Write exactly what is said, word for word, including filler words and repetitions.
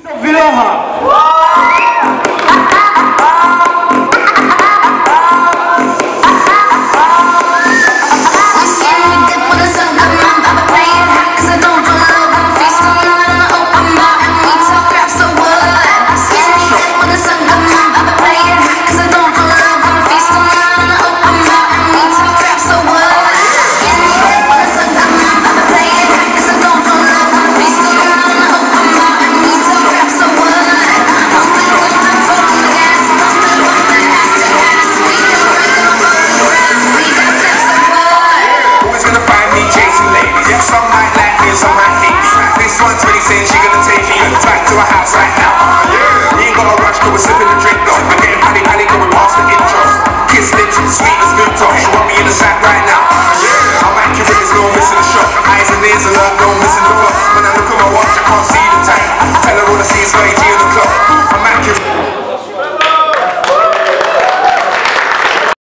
Eyes and ears and love, don't listen to us. When I look at my watch, I can't see the time. Tell her all I see is very